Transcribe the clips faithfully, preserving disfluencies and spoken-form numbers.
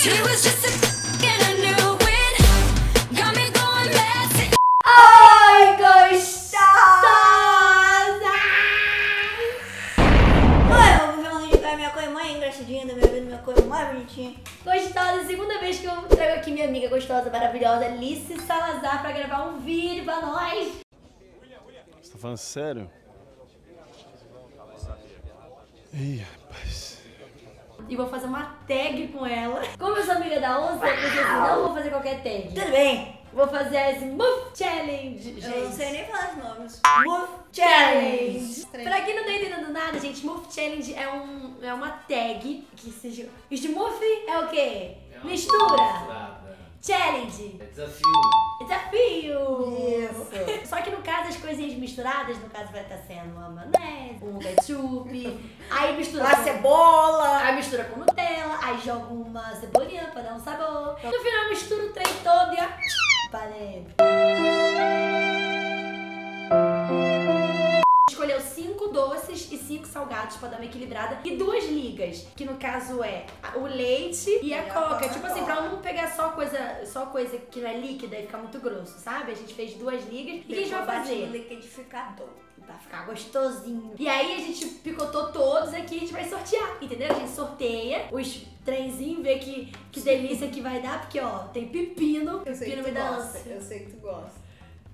Ai, gostosa! Oi, eu vou ver um vídeo com a minha coisa mais engraçadinha da minha vida, minha coisa mais bonitinha. Gostosa, segunda vez que eu trago aqui minha amiga gostosa, maravilhosa, Alice Salazar, pra gravar um vídeo pra nós. Você tá falando sério? Ih, rapaz. E vou fazer uma tag com ela. Como eu sou amiga da Onça, eu pensei assim, não vou fazer qualquer tag. Tudo bem? Vou fazer a Smooth Challenge, gente. Eu não sei nem falar os nomes. Smooth Challenge. Pra quem não tá entendendo nada, gente, Smooth Challenge é, um, é uma tag que seja... Smooth é o quê? Mistura. Challenge. É desafio. Desafio. Isso. Só que no caso, as coisinhas misturadas, no caso vai estar sendo uma maionese, um ketchup, aí mistura A com... cebola. Aí mistura com Nutella, aí joga uma cebolinha pra dar um sabor. No final mistura o trem todo e ó, pra dentro. Escolheu cinco doces e cinco salgados pra dar uma equilibrada e duas ligas, que no caso é o leite e a E a coca. Tipo assim, Coca-Cola. pra não pegar só coisa, só coisa que não é líquida e ficar muito grosso, sabe? A gente fez duas ligas. E o que a gente vai fazer? No liquidificador. Pra ficar gostosinho. E aí a gente picotou todos aqui e a gente vai sortear, entendeu? A gente sorteia os trenzinhos, vê que, que delícia que vai dar, porque ó, tem pepino, Eu sei que pepino tu me dá gosta. ânsia. Eu sei que tu gosta.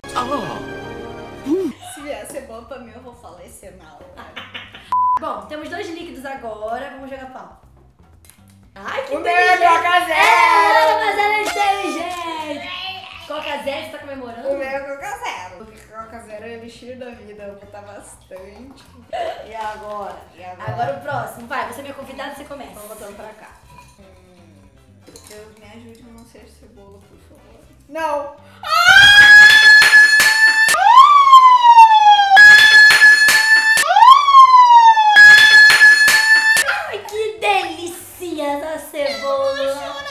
Ah, Se vier ser bom pra mim, eu vou falecer na hora. Bom, temos dois líquidos agora, vamos jogar pau. Ai, que O meu é Coca Zero! É, mas ela é inteligente! Coca Zero, você tá comemorando? O meu é Coca Zero. Porque Coca Zero é elixir da vida, eu vou botar bastante. E agora? E agora? Agora o próximo, vai, você é minha convidada, você começa. Vamos botando pra cá. Hum, Deus me ajude a não ser cebola, por favor. Não! Ai, que delícia da cebola!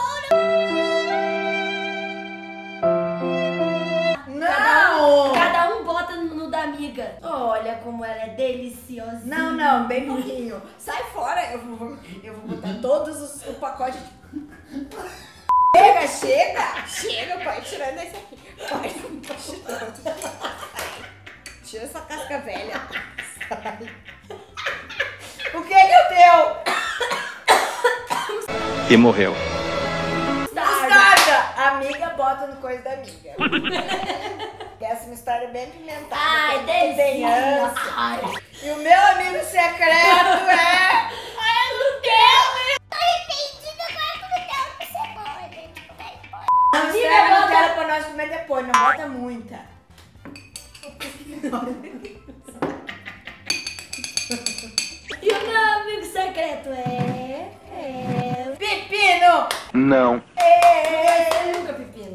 Não! Cada um bota no da amiga. Olha como ela é deliciosa. Não, não, bem pouquinho. Sai fora, eu vou, eu vou botar todos os o pacote de... Chega, chega! Chega, pai, tirando esse aqui. Pai, tá tirando. Tira essa casca velha. Sai. O que que eu deu? E morreu. Mostarda! Amiga, bota no coisa da amiga. Essa mostarda é bem pimentada. Ai, que tem delícia! ânsia. Ai, E o meu amigo secreto é... Ai, Nutella! amiga, Serve bota... Nutella pra nós comer depois, não bota muita. E o meu amigo secreto é... É... Pepino! Não. É... Nunca pepino.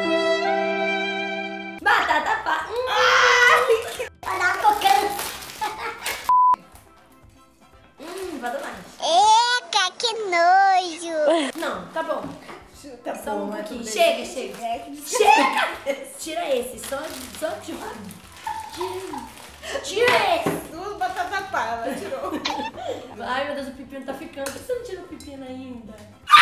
Batata pa... Hum. Ai! Olha a coca. Hum, vai dar mais. Eca, que nojo! Não, tá bom. Tá Só um bom, pouquinho. tudo Chega, bem. chega. É. Chega! Tira esse, só, só de... Tira, tira esse! Duas batatas palha, ela tirou. Ai, meu Deus, o pepino tá ficando. Por que você não tira o pepino ainda?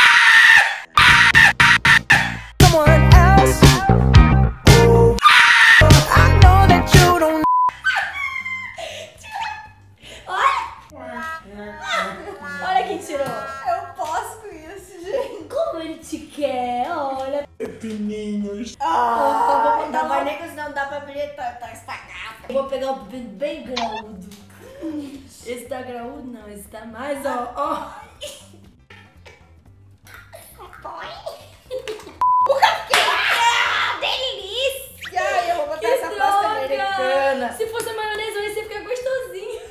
Olha quem tirou. Eu posso com isso, gente. Como ele te quer, olha. pepininhos. Ah, vou botar não vai lá. nem que senão dá pra abrir, tá, tá estagado. Eu vou pegar o pepino bem graúdo. Esse tá graúdo? Não, esse tá mais, ó, ó. Ah, delícia! Eu vou botar Que essa pasta droga! americana. Se fosse a maionese, hoje ia ficar gostosinho.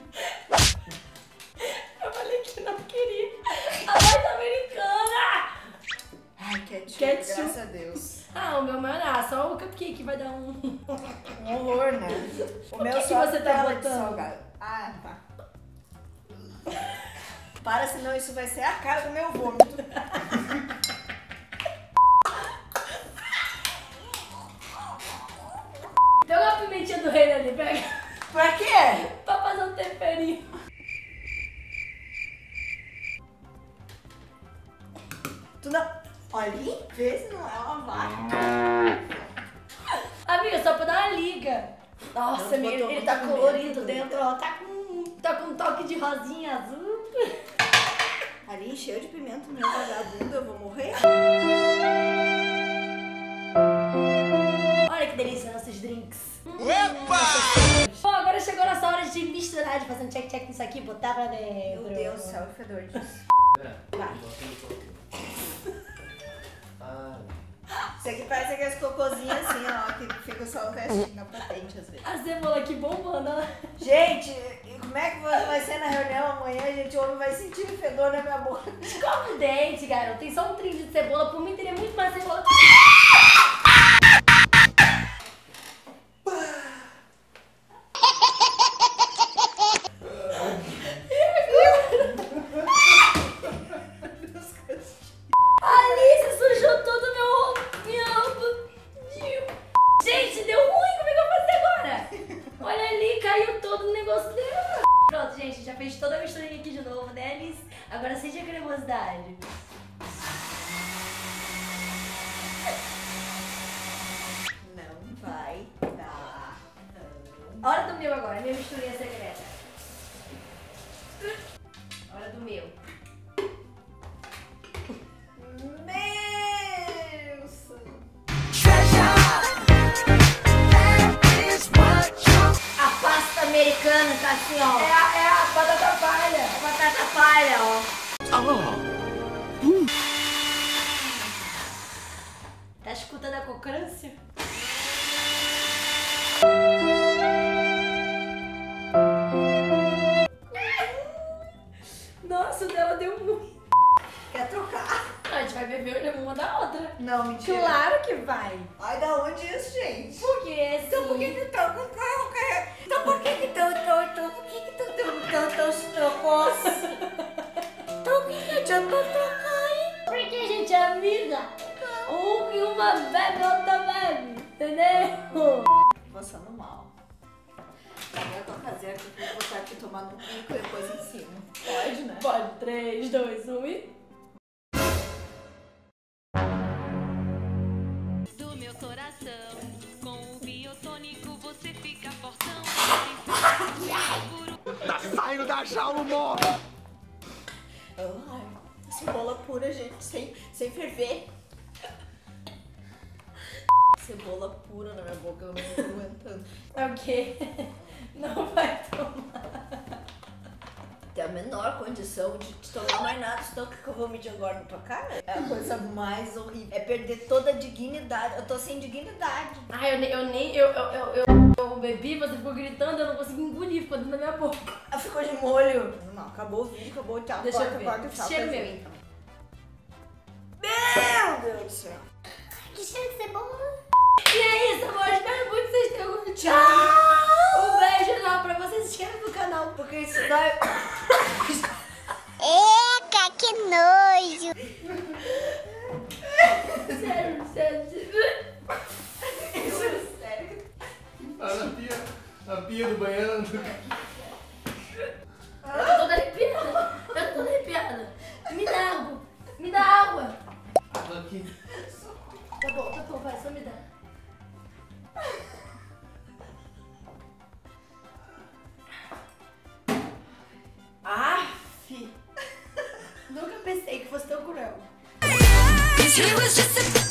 Eu falei que não queria. A pasta americana! Ai, ketchup, Ketchup. graças a Deus. Ah, o meu mano, ah, só o cupcake vai dar um... Um horror, né? O meu que que só você tá Nutella de botando? salgado. Ah, tá. Para, senão isso vai ser a cara do meu vômito. Pega uma pimentinha do reino ali, pega. Pra quê? Pra fazer um temperinho. Tu não... Ali? Vê se não é uma vaca. Amiga, só pra dar uma liga. Nossa, amiga, ele, ele tá colorido dentro, ó. Tá com, tá com um toque de rosinha azul. Ali, cheio de pimenta, meu vagabundo, eu vou morrer. Olha que delícia nossos drinks. Epa! Bom, agora chegou a nossa hora de misturar, de fazer um check-check nisso aqui, botar pra dentro. Meu Deus do céu, o fedor disso. Vai. Isso aqui parece aqueles cocôzinhos assim, ó, que fica só o restinho na patente às vezes. A cebola aqui bombando, ó. Gente, e como é que vai ser na reunião amanhã? A gente ouve, vai sentir o fedor na minha boca. Escova o dente, garoto. Tem só um trinho de cebola, por mim teria muito mais cebola. Alice sujou todo o meu... meu... Gente, deu ruim. Como é que eu vou fazer agora? Olha ali, caiu todo o negócio dela. Pronto, gente, já fez toda a misturinha aqui de novo, né, Alice? Agora sente a cremosidade. Não vai dar. Não. Hora do meu agora, minha misturinha secreta. Hora do meu. Meu sangue. A pasta americana tá assim, ó. É a, é a batata palha. A batata palha, ó. Tá escutando a crocância? Nossa, o dela deu muito. Quer trocar? A gente vai beber uma da outra. Não, mentira. Claro que vai. Ai, da onde isso, gente? Porque esse... Então por que que tá com carro? Então por que que tão, tão, tão, por que que tão, tão, tão, tão se trocou? Então por que que eu tô trocando? Porque a gente é amiga. Um e uma bebe, outra bebe. Entendeu? Passando mal. Eu tô caseira que eu vou botar aqui tomando um pico e depois em cima. Pode, né? Pode. três, dois, um e... Do meu coração, com o biotônico você fica fortão. Tá saindo da jaula, morre! Ai, cebola pura, gente, sem, sem ferver. Cebola pura na minha boca, eu não tô aguentando. Ok. Não vai tomar. Tem a menor condição de te tomar mais nada, senão o que eu vou medir agora na tua cara? É a coisa mais horrível. É perder toda a dignidade. Eu tô sem dignidade. Ai, eu nem... Eu, nem eu, eu, eu, eu, eu bebi, você ficou gritando, eu não consegui engolir, ficou dentro da minha boca. Ah, ficou de molho. Não, acabou o vídeo, acabou o tchau. Deixa corta, eu ver. corta, tchau, Cheiro quer meu, dizer. então. Meu Deus do céu. Que cheiro de cebola. E é isso, amor. Espero muito que vocês tenham gostado. Tchau! Um beijo enorme pra vocês. Se inscrevam no canal, porque isso dá... Eca, que nojo. Sério, sério. Isso é sério. Tá na pia, na pia do banheiro. Eu tô toda arrepiada. Eu tô toda arrepiada. Me dá água. Me dá água. Água aqui. Tá bom, tá bom. Vai, só me dá. Aff. Nunca pensei que fosse tão cruel. He was just a